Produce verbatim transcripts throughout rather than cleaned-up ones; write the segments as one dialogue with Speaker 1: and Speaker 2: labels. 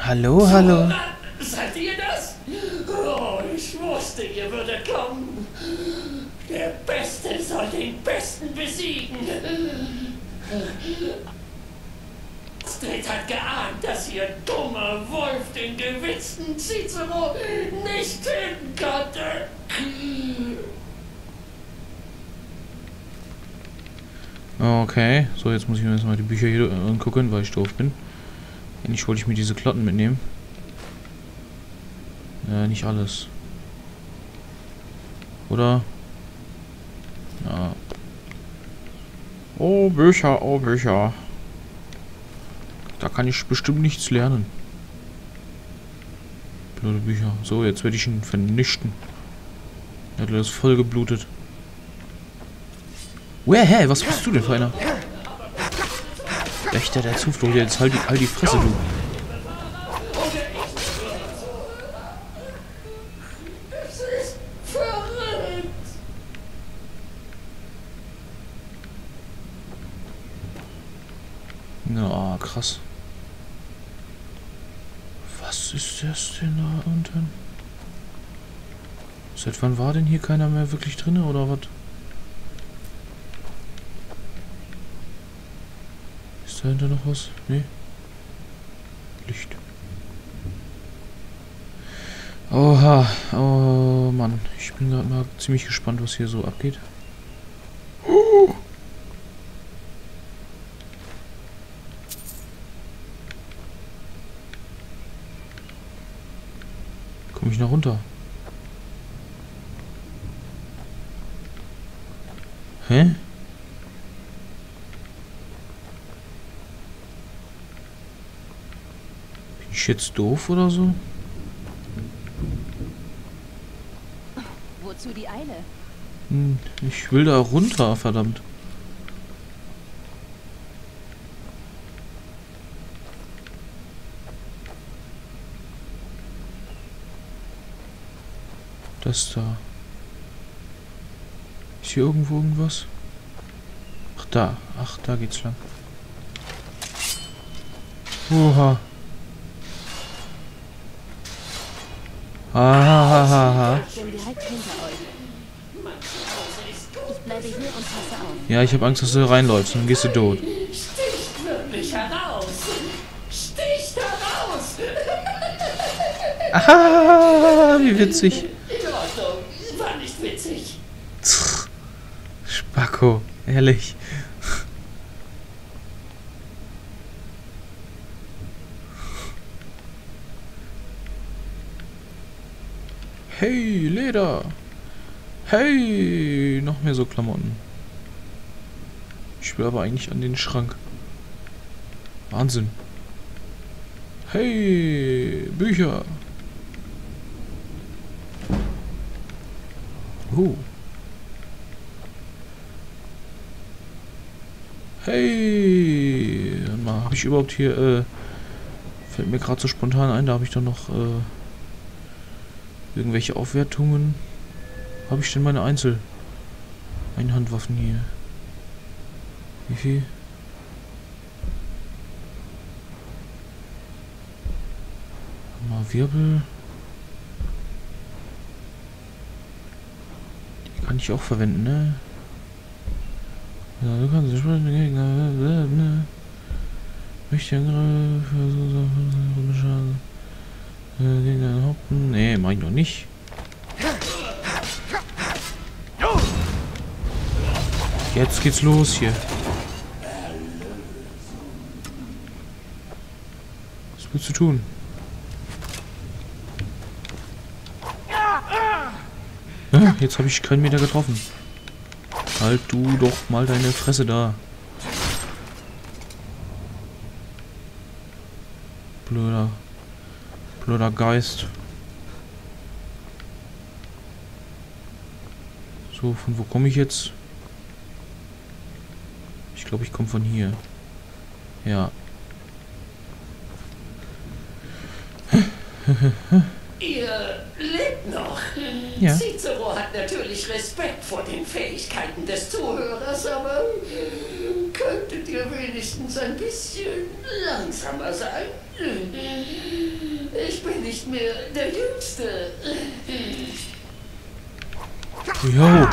Speaker 1: Hallo, hallo.
Speaker 2: Seid ihr das? Oh, ich wusste, ihr würdet kommen. Der Beste soll den Besten besiegen. Astrid hat geahnt, dass ihr dummer Wolf den gewitzten Cicero nicht töten konnte.
Speaker 1: Okay, so jetzt muss ich mir erstmal die Bücher hier angucken, weil ich doof bin. Eigentlich wollte ich mir diese Klotten mitnehmen. Äh, nicht alles. Oder? Ja. Oh, Bücher, oh, Bücher. Da kann ich bestimmt nichts lernen. Blöde Bücher. So, jetzt werde ich ihn vernichten. Er hat das voll geblutet. Uäh, hä, was bist du denn für einer? Wächter der Zuflucht, jetzt halt die, halt die Fresse, du.
Speaker 2: Das ist verrückt.
Speaker 1: Na, krass. Was ist das denn da unten? Seit wann war denn hier keiner mehr wirklich drin, oder was? Ist dahinter noch was? Nee. Licht. Oha. Oh Mann. Ich bin gerade mal ziemlich gespannt, was hier so abgeht. Uh. Komme ich noch runter? Hä? Bin ich jetzt doof oder so?
Speaker 3: Wozu die Eile?
Speaker 1: Hm, ich will da runter, verdammt. Das da. Ist hier irgendwo irgendwas? Ach da. Ach, da geht's lang. Oha. Ahahaha.
Speaker 3: Ich bin direkt hinter euch. Ich bleibe hier und passe auf.
Speaker 1: Ja, ich habe Angst, dass du reinläufst. Dann gehst du tot.
Speaker 2: Sticht wirklich heraus. Sticht heraus.
Speaker 1: Aha, wie witzig.
Speaker 2: In Ordnung. War nicht witzig.
Speaker 1: Spacko, ehrlich. Hey, Leder. Hey, noch mehr so Klamotten. Ich will aber eigentlich an den Schrank. Wahnsinn. Hey, Bücher. Uh. Hey, mal, habe ich überhaupt hier, äh, fällt mir gerade so spontan ein, da habe ich doch noch, äh, irgendwelche Aufwertungen. Habe ich denn meine Einzel Einhandwaffen hier? Wie viel? Mal Wirbel. Die kann ich auch verwenden, ne? Ja, du kannst nicht sprechen, Gegner. Möchte Gegner hoppen. Nee, mach ich noch nicht. Jetzt geht's los hier. Was willst du tun? Ah, jetzt habe ich keinen Meter getroffen. Halt du doch mal deine Fresse da. Blöder. Blöder Geist. So, von wo komme ich jetzt? Ich glaube, ich komme von hier. Ja.
Speaker 2: Ihr lebt noch.
Speaker 1: Ja.
Speaker 2: Cicero hat natürlich Respekt vor den Fähigkeiten des Zuhörers, aber könntet ihr wenigstens ein bisschen langsamer sein? Ich bin nicht mehr der Jüngste.
Speaker 1: Jo.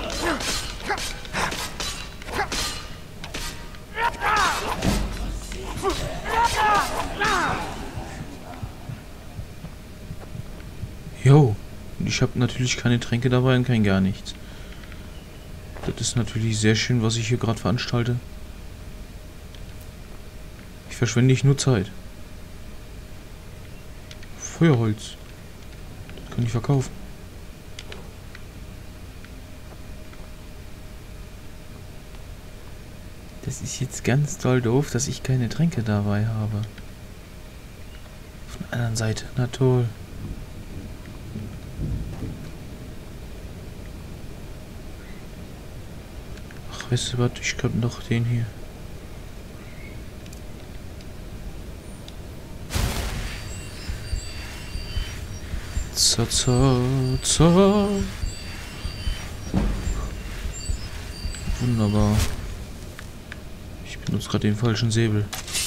Speaker 1: Jo. Und ich habe natürlich keine Tränke dabei und kein gar nichts. Das ist natürlich sehr schön, was ich hier gerade veranstalte. Ich verschwende nicht nur Zeit. Feuerholz. Das kann ich verkaufen. Das ist jetzt ganz doll doof, dass ich keine Tränke dabei habe. Von der anderen Seite. Na toll. Ach, weißt du was? Ich kann doch den hier. Za, za, za. Wunderbar. Ich benutze gerade den falschen Säbel.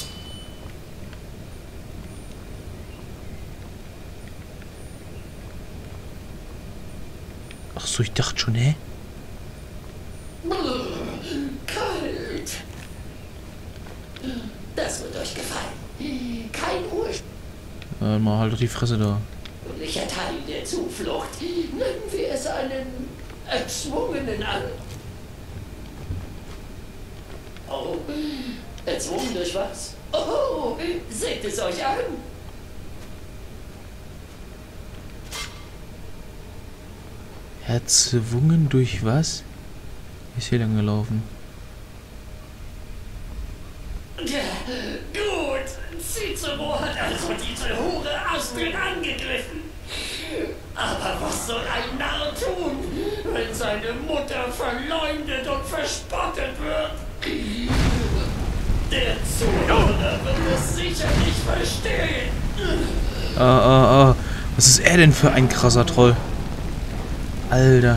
Speaker 1: Ach so, ich dachte schon, hä?
Speaker 2: Kalt. Das wird euch gefallen. Kein Ursprünglich.
Speaker 1: Äh, mal halt doch die Fresse da.
Speaker 2: Teil der Zuflucht. Nennen wir es einen erzwungenen An. Oh, erzwungen durch was? Oh, seht es euch an.
Speaker 1: Erzwungen durch was? Ist hier lang gelaufen.
Speaker 2: Ja, gut. Cicero hat also diese Hure Astrid angegriffen. Aber was soll ein Narr tun, wenn seine Mutter verleumdet und verspottet wird? Der Zuhörer wird es sicher nicht verstehen.
Speaker 1: Ah, ah, ah. Was ist er denn für ein krasser Troll? Alter.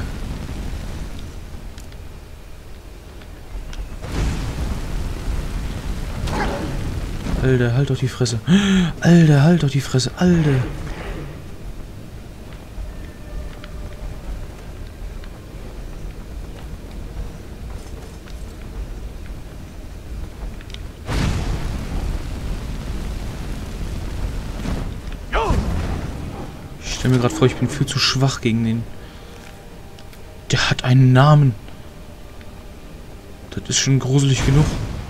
Speaker 1: Alter, halt doch die Fresse. Alter, halt doch die Fresse. Alter. Ich stelle mir gerade vor, ich bin viel zu schwach gegen den. Der hat einen Namen. Das ist schon gruselig genug.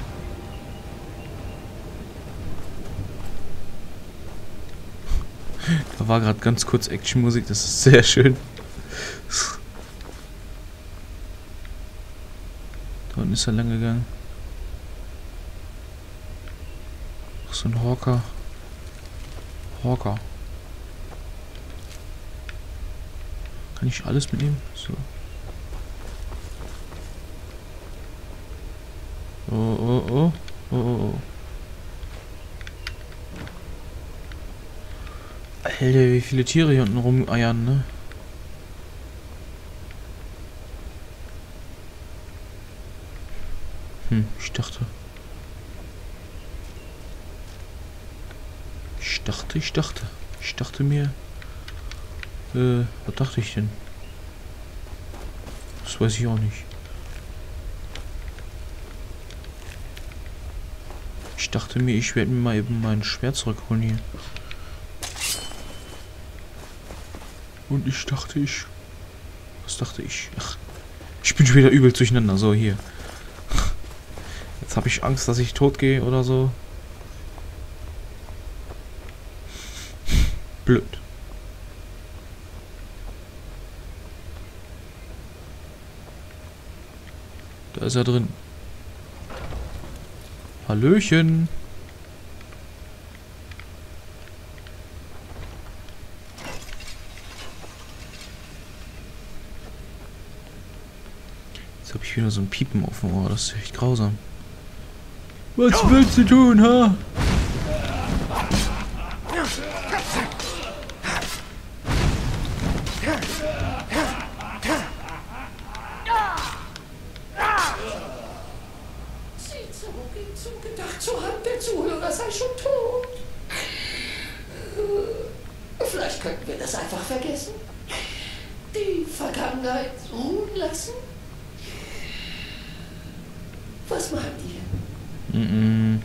Speaker 1: Da war gerade ganz kurz Actionmusik, das ist sehr schön. Da unten ist er lang gegangen. Ach, so ein Hawker. Hawker. Kann ich alles mitnehmen? So. Oh, oh, oh. Oh, oh, oh. Alter, wie viele Tiere hier unten rumeiern, ne? Hm, ich dachte. Ich dachte, ich dachte. Ich dachte mir. Äh, was dachte ich denn? Das weiß ich auch nicht. Ich dachte mir, ich werde mir mal eben mein Schwert zurückholen hier. Und ich dachte ich... Was dachte ich? Ach, ich bin schon wieder übel durcheinander. So, hier. Jetzt habe ich Angst, dass ich tot gehe oder so. Blöd. Da ist er drin. Hallöchen. Jetzt habe ich wieder so ein Piepen auf dem Ohr. Das ist echt grausam. Was willst du tun, ha?
Speaker 2: Cicero ging zugedacht zur Hand der Zuhörer sei schon tot. Vielleicht könnten wir das einfach vergessen. Die Vergangenheit ruhen lassen. Was meint ihr?
Speaker 1: Mm-mm.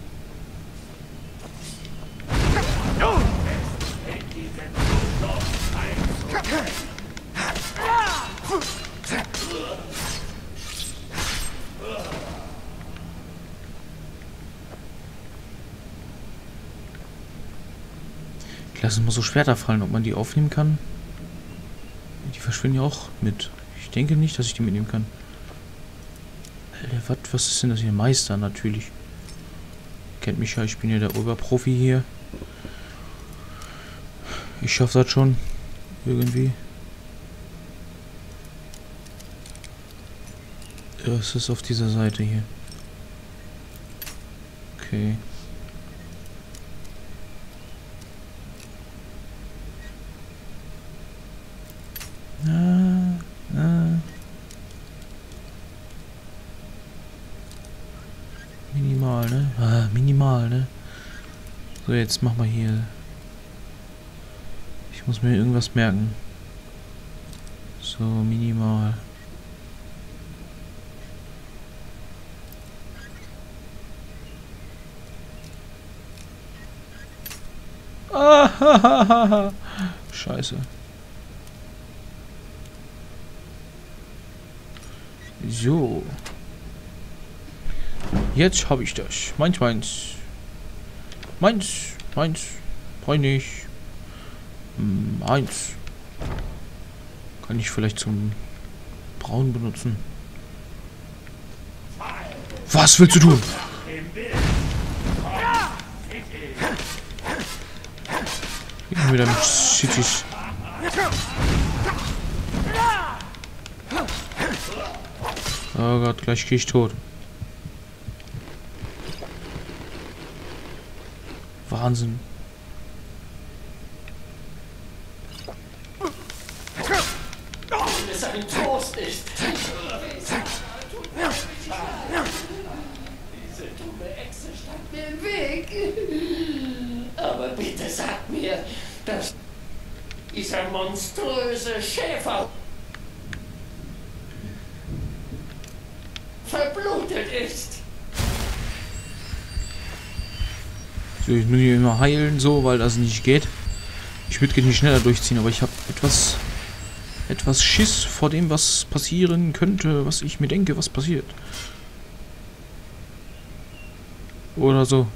Speaker 1: Ich lasse mal so Schwerter fallen, ob man die aufnehmen kann. Die verschwinden ja auch mit. Ich denke nicht, dass ich die mitnehmen kann. Alter, was, was ist denn das hier? Meister natürlich. Kennt mich ja, ich bin ja der Oberprofi hier. Ich schaffe das schon. Irgendwie. Ja, es ist auf dieser Seite hier. Okay. Ah, ah. Minimal, ne? Ah, minimal, ne? So, jetzt mach mal hier. Ich muss mir irgendwas merken. So, minimal. Ah, ha, ha, ha, ha. Scheiße. So. Jetzt habe ich das. Meins, meins. Meins, meins. Brauch ich nicht. Meins. Kann ich vielleicht zum Brauen benutzen. Was willst du tun? Gehen wir mit Cities. Oh Gott, gleich gehe ich tot. Wahnsinn.
Speaker 2: Wenn es ein Toast ist. Diese dumme Echse stand mir im Weg. Aber bitte sag mir, dass dieser monströse Schäfer verblutet ist.
Speaker 1: So, ich muss mich immer heilen, so, weil das nicht geht. Ich würde gerne schneller durchziehen, aber ich habe etwas, etwas Schiss vor dem, was passieren könnte, was ich mir denke, was passiert. Oder so.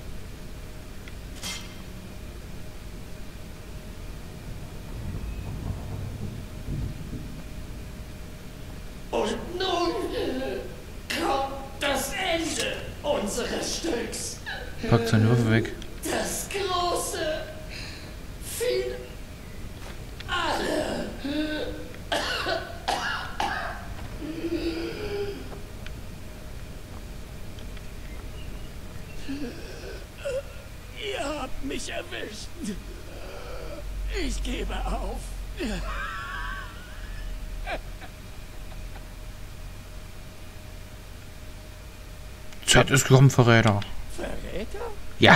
Speaker 2: Und nun kommt das Ende unseres Stücks.
Speaker 1: Packt seine Waffe weg.
Speaker 2: Das große Finale. Ihr habt mich erwischt. Ich gebe auf.
Speaker 1: Zeit ist gekommen, Verräter.
Speaker 2: Verräter?
Speaker 1: Ja.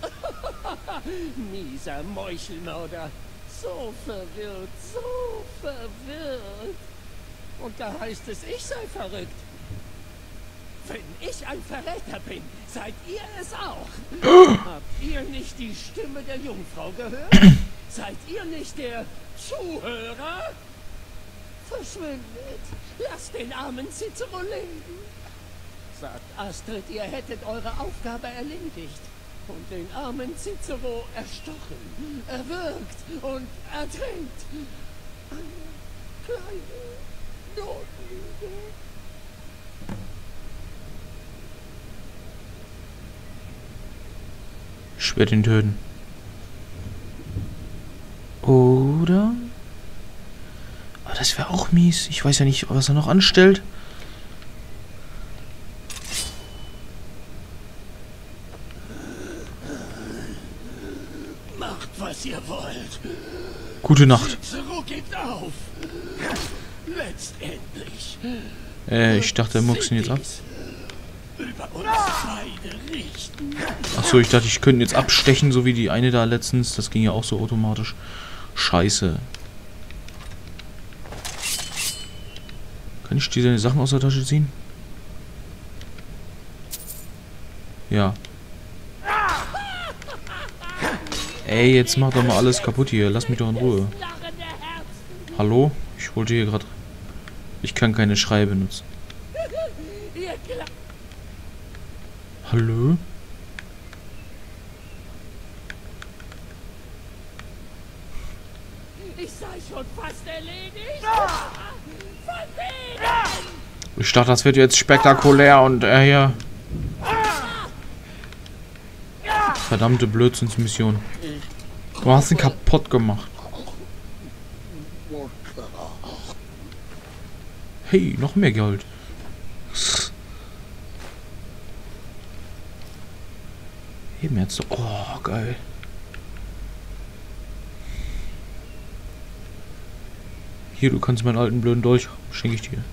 Speaker 2: Mieser Meuchelmörder. So verwirrt, so verwirrt. Und da heißt es, ich sei verrückt. Wenn ich ein Verräter bin, seid ihr es auch. Habt ihr nicht die Stimme der Jungfrau gehört? Seid ihr nicht der Zuhörer? Verschwindet. Lasst den armen Cicero leben. Sagt Astrid, ihr hättet eure Aufgabe erledigt. Und den armen Cicero erstochen, erwürgt und ertränkt. Eine kleine Notlüge.
Speaker 1: Ich werde ihn töten. Oder? Aber das wäre auch mies. Ich weiß ja nicht, was er noch anstellt.
Speaker 2: Macht was ihr wollt.
Speaker 1: Gute Nacht.
Speaker 2: Cicero gibt auf. Letztendlich.
Speaker 1: Äh, ich dachte, er muckst ihn jetzt ab.
Speaker 2: Über uns beide richten.
Speaker 1: Achso, ich dachte, ich könnte ihn jetzt abstechen, so wie die eine da letztens. Das ging ja auch so automatisch. Scheiße. Kann ich diese Sachen aus der Tasche ziehen? Ja. Ey, jetzt mach doch mal alles kaputt hier. Lass mich doch in Ruhe. Hallo? Ich wollte hier gerade... Ich kann keine Schreie benutzen. Hallo?
Speaker 2: Ich sei schon fast erledigt.
Speaker 1: Ich dachte, das wird jetzt spektakulär und er hier... Verdammte Blödsinnsmission. Du hast ihn kaputt gemacht. Hey, noch mehr Geld. Eben jetzt so. Oh, geil. Hier, du kannst meinen alten blöden Dolch. Schenke ich dir.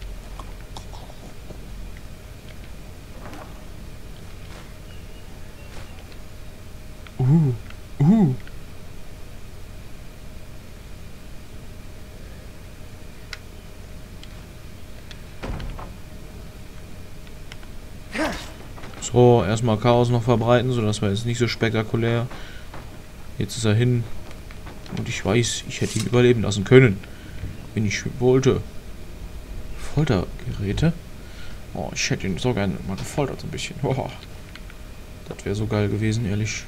Speaker 1: Uh. Uh. So, erstmal Chaos noch verbreiten, so das war jetzt nicht so spektakulär. Jetzt ist er hin. Und ich weiß, ich hätte ihn überleben lassen können. Wenn ich wollte. Foltergeräte? Oh, ich hätte ihn so gerne mal gefoltert, so ein bisschen. Oh, das wäre so geil gewesen, ehrlich.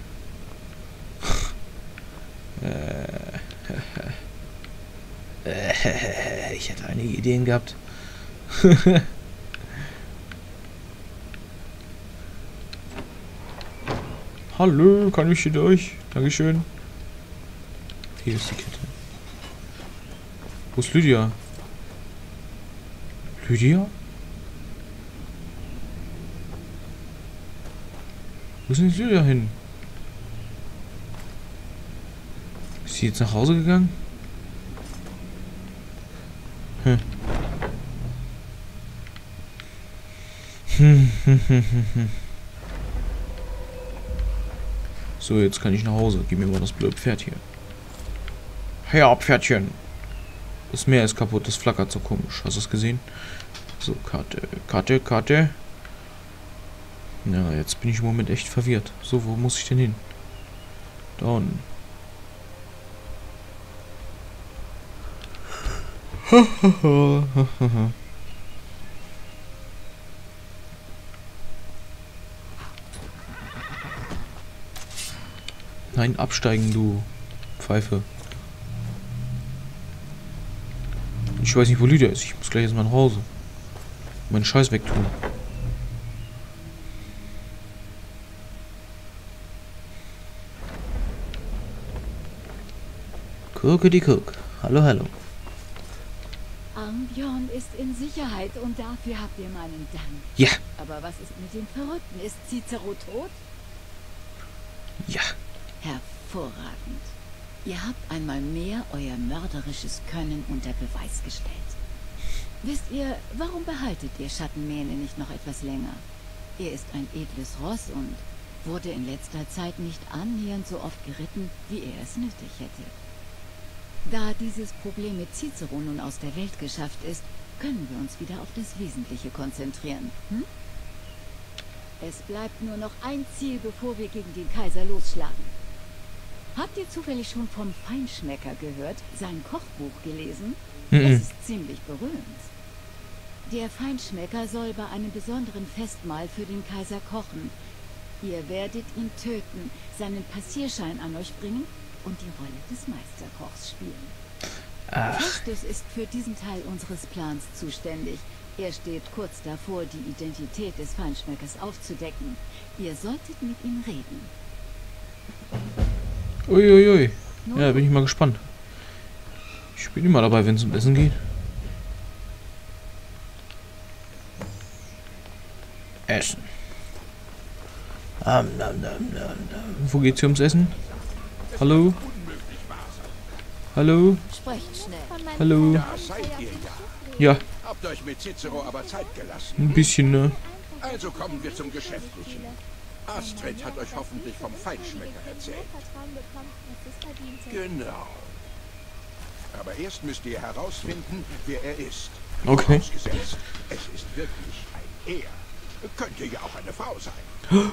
Speaker 1: Ich hätte einige Ideen gehabt. Hallo, kann ich hier durch? Dankeschön. Hier ist die Kette. Wo ist Lydia? Lydia? Wo ist denn Lydia hin? Ist sie jetzt nach Hause gegangen? Hm. Hm, hm, hm, hm, hm. So, jetzt kann ich nach Hause. Gib mir mal das blöde Pferd hier. Ja, Pferdchen. Das Meer ist kaputt. Das flackert so komisch. Hast du es gesehen? So, Karte, Karte, Karte. Ja, jetzt bin ich im Moment echt verwirrt. So, wo muss ich denn hin? Da unten. Nein, absteigen, du Pfeife. Ich weiß nicht, wo Lydia ist. Ich muss gleich erstmal nach Hause. Meinen Scheiß wegtun. Gucke die Guck. Hallo, hallo.
Speaker 3: Armbjorn ist in Sicherheit und dafür habt ihr meinen Dank.
Speaker 1: Ja.
Speaker 3: Aber was ist mit dem Verrückten? Ist Cicero tot?
Speaker 1: Ja.
Speaker 3: Hervorragend. Ihr habt einmal mehr euer mörderisches Können unter Beweis gestellt. Wisst ihr, warum behaltet ihr Schattenmähne nicht noch etwas länger? Er ist ein edles Ross und wurde in letzter Zeit nicht annähernd so oft geritten, wie er es nötig hätte. Da dieses Problem mit Cicero nun aus der Welt geschafft ist, können wir uns wieder auf das Wesentliche konzentrieren. Hm? Es bleibt nur noch ein Ziel, bevor wir gegen den Kaiser losschlagen. Habt ihr zufällig schon vom Feinschmecker gehört, sein Kochbuch gelesen?
Speaker 1: Mhm.
Speaker 3: Das ist ziemlich berühmt. Der Feinschmecker soll bei einem besonderen Festmahl für den Kaiser kochen. Ihr werdet ihn töten, seinen Passierschein an euch bringen und die Rolle des Meisterkochs spielen.
Speaker 1: Ach.
Speaker 3: Festus ist für diesen Teil unseres Plans zuständig. Er steht kurz davor, die Identität des Feinschmeckers aufzudecken. Ihr solltet mit ihm reden.
Speaker 1: Uiuiui. Ja, bin ich mal gespannt. Ich bin immer dabei, wenn es um Essen geht. Essen. Um, nom, nom, nom, nom. Wo geht's hier ums Essen? Hallo? Hallo?
Speaker 3: Sprecht schnell.
Speaker 1: Hallo?
Speaker 4: Da seid ihr ja.
Speaker 1: Ja,
Speaker 4: Habt euch mit Cicero aber Zeit gelassen.
Speaker 1: ein bisschen, ne?
Speaker 4: Also kommen wir zum Geschäftlichen. Astrid hat euch hoffentlich vom Feinschmecker erzählt. Genau. Aber erst müsst ihr herausfinden, wer er ist.
Speaker 1: Okay.
Speaker 4: Vorausgesetzt, es ist wirklich ein Er. Könnte ja auch eine Frau sein.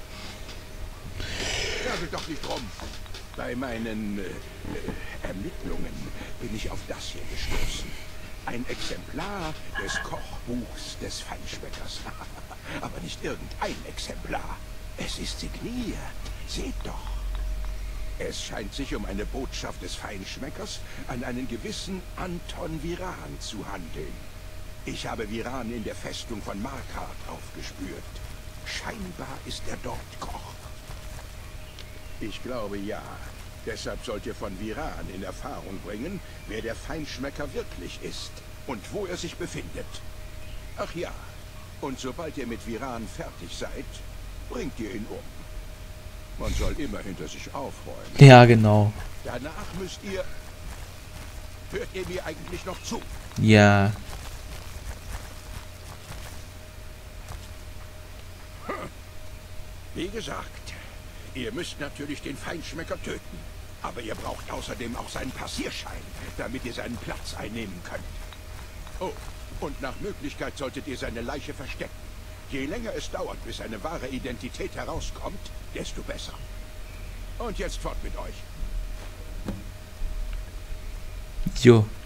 Speaker 4: Sage doch nicht rum. Bei meinen äh, Ermittlungen bin ich auf das hier gestoßen. Ein Exemplar des Kochbuchs des Feinschmeckers. Aber nicht irgendein Exemplar. Es ist signiert. Seht doch. Es scheint sich um eine Botschaft des Feinschmeckers an einen gewissen Anton Viran zu handeln. Ich habe Viran in der Festung von Markarth aufgespürt. Scheinbar ist er dort Koch. Ich glaube ja. Deshalb sollt ihr von Viran in Erfahrung bringen, wer der Feinschmecker wirklich ist und wo er sich befindet. Ach ja, und sobald ihr mit Viran fertig seid, bringt ihr ihn um. Man soll immer hinter sich aufräumen.
Speaker 1: Ja, genau.
Speaker 4: Danach müsst ihr... Hört ihr mir eigentlich noch zu?
Speaker 1: Ja.
Speaker 4: Wie gesagt, ihr müsst natürlich den Feinschmecker töten. Aber ihr braucht außerdem auch seinen Passierschein, damit ihr seinen Platz einnehmen könnt. Oh, und nach Möglichkeit solltet ihr seine Leiche verstecken. Je länger es dauert, bis seine wahre Identität herauskommt, desto besser. Und jetzt fort mit euch.
Speaker 1: Jo.